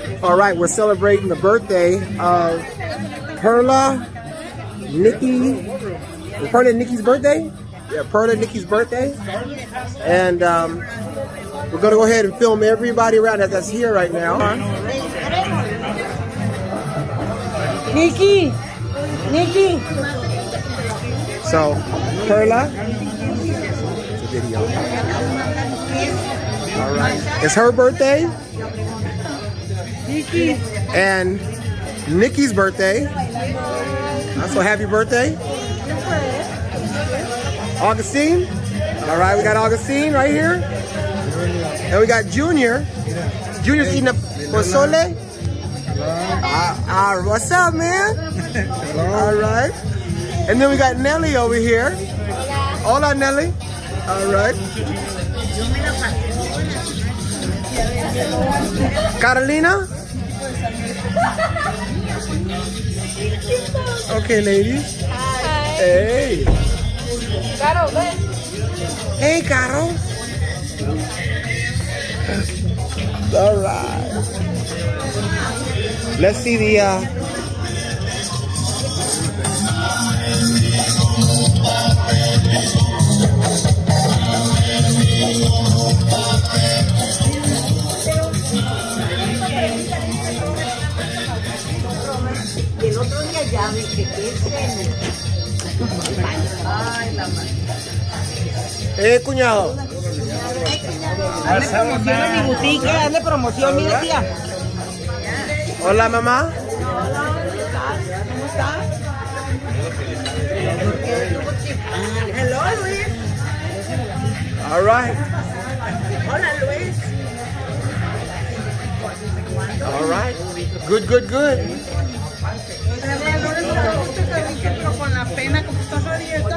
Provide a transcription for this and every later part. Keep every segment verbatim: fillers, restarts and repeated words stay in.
All right, we're celebrating the birthday of Perla, Nikki. Is Perla Nikki's birthday? Yeah, Perla Nikki's birthday. And um, we're gonna go ahead and film everybody around us that's here right now. Nikki, Nikki. So, Perla. It's a video. All right. It's her birthday. Nikki. And Nikki's birthday. So happy birthday. Augustine. All right, we got Augustine right here. And we got Junior. Junior's eating a pozole. Uh, uh, what's up, man? All right. And then we got Nelly over here. Hola, Nelly. All right. Carolina. Okay, ladies. Hi. Hey. Caro, ven. Hey, Caro. All right. Let's see the. Uh... El otro día ya vi que ay, la madre. Eh, cuñado. Hazle promoción en mi boutique, hazle promoción, mira, tía. Hola, mamá. ¿Cómo está? Hello, Luis. All right. Hola, Luis. All right. Good, good, good. Con la pena como estás a dieta.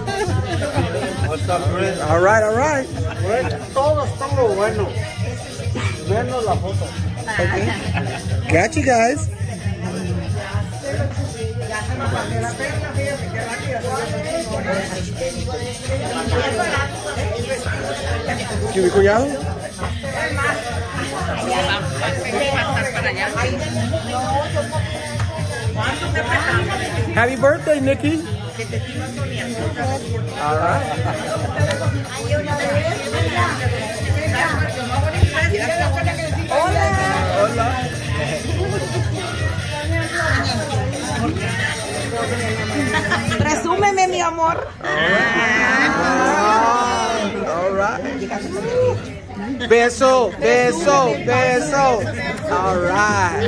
All right, all right. Todo está muy bueno. Menos la foto. Okay. Got you guys. ¿Qué mi cuñado? Happy birthday, Nikki. All right. Hola. Hola. Presúmeme, mi amor. All right. Beso, beso, beso. All right.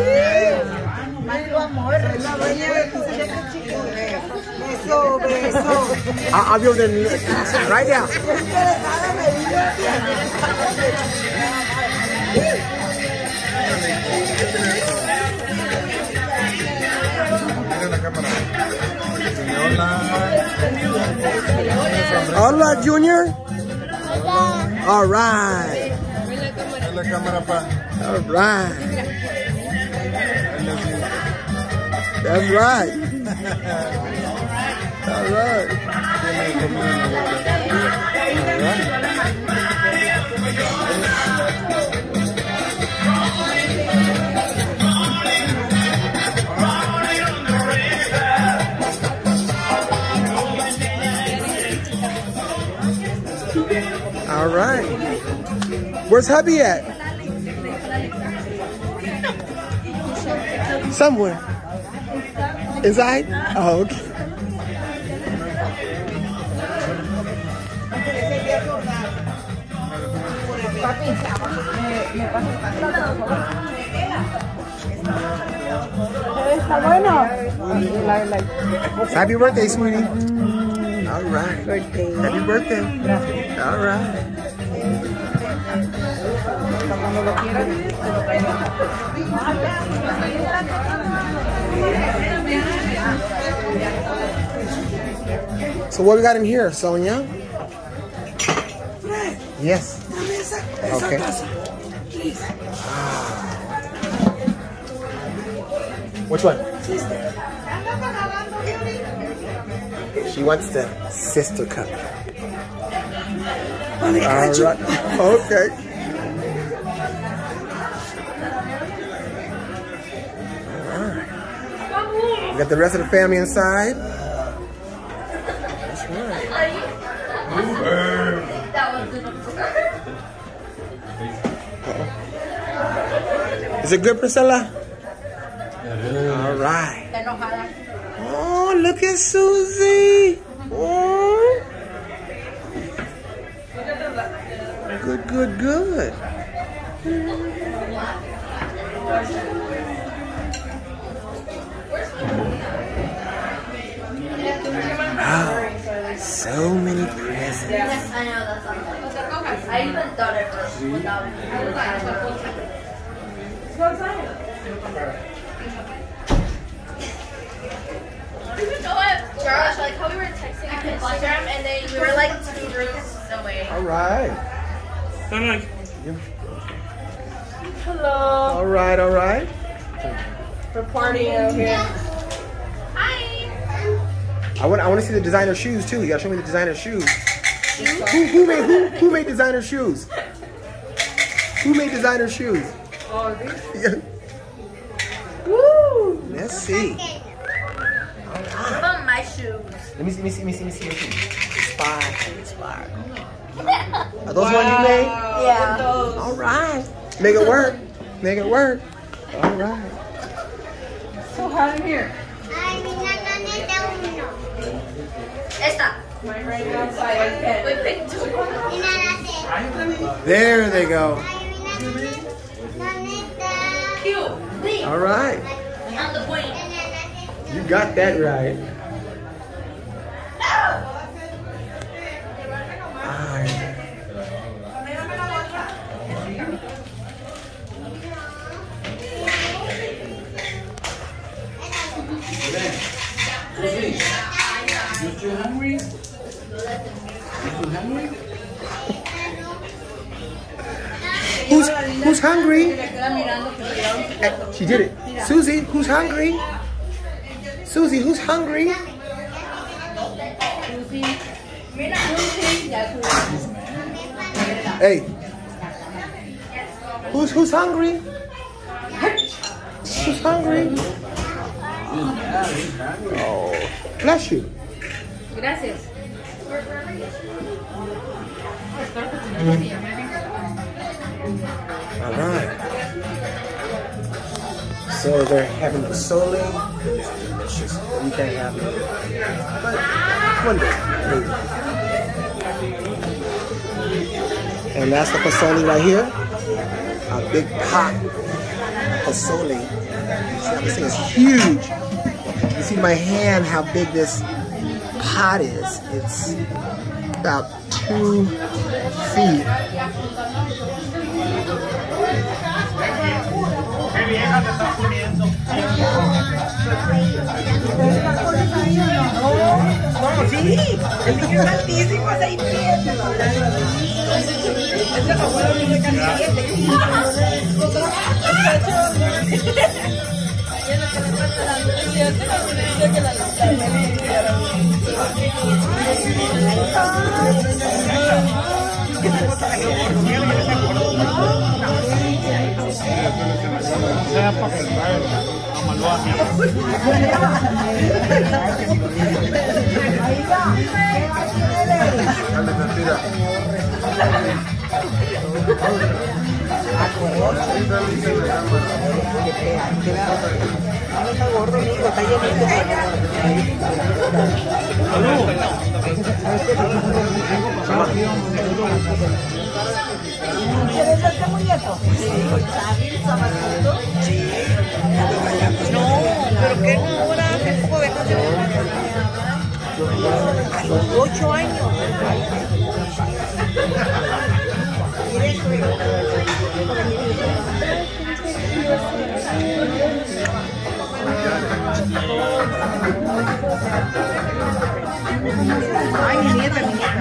Beso, beso. I'll be over there right now. Hola, Junior. All right. All right. That's right. All right. All right. Where's hubby at? Somewhere. Inside? Oh, okay. Está bueno. Happy birthday, sweetie. All right. Birthday. Happy birthday. All right. Cuando lo quieras. So what we got in here, Sonia? Yes. Okay. Which one? She wants the sister cup. All right. Okay. We got the rest of the family inside. That's right. Is it good, Priscilla? All right. Oh, look at Susie. Oh. Good, good, good. Wow, so many presents. Yes, I know that's not I even thought it was without Josh, like how we were texting on Instagram and then we were like two rooms away. All right. Hello. All right, all right. We're partying out here. Hi. I want, I want to see the designer shoes too. You gotta show me the designer shoes. Who, who made, who, who made designer shoes? Who made designer shoes? Oh, these? Yeah. Woo! Let's see. What about my shoes? Let me see, let me see, let me see, let me see. Let me see. Inspired, inspired. Are those ones you made? Yeah. All right. Make it work. Make it work. All right. So hot in here. Esta. Right outside. We picked two. There they go. Cute. All right. On the point. You got that right. All right. You too hungry? You too hungry? Who's who's hungry? She did it. Susie, who's hungry? Susie, who's hungry? Hey. Who's who's hungry? Who's hungry? Oh, bless you. Gracias. All right. So they're having pozole. It's delicious. You can't have it, but one day, maybe. And that's the pozole right here. A big pot pozole. This thing is huge. You see my hand, how big this pot is. It's about two feet. No, sí, el niño es altísimo, seis pies. Es el abuelo niño casi siete. Sea para que el padre amaló a mi Está gordo, amigo, está llenito. ¿Quieres verte muy viejo? No, pero qué hora, hace poco de cosas. A los ocho años. Ay, mi nieta, mi nieta.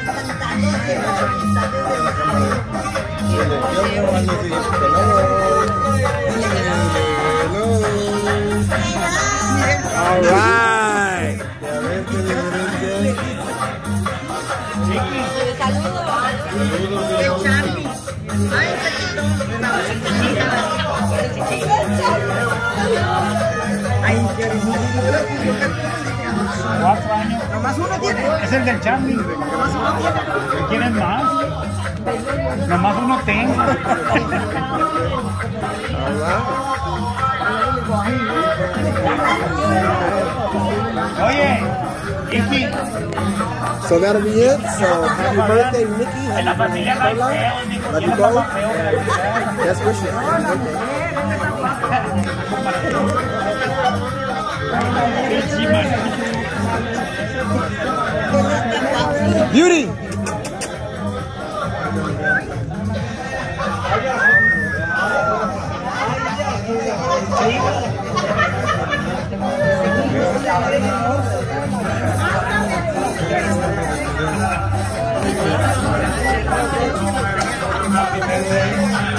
All right. Ay, Cuatro años. ¿Nomás uno tiene? Es el del Charlie. ¿Nomás uno tiene? ¿Quieren más? Nomás uno tengo. Oye, Iki. So that'll be it. So happy birthday, Nikki. En la familia no hay feo, Nico. Let ¿Quién me es go. más feo que la verdad? That's wishes. Beauty. Happy birthday.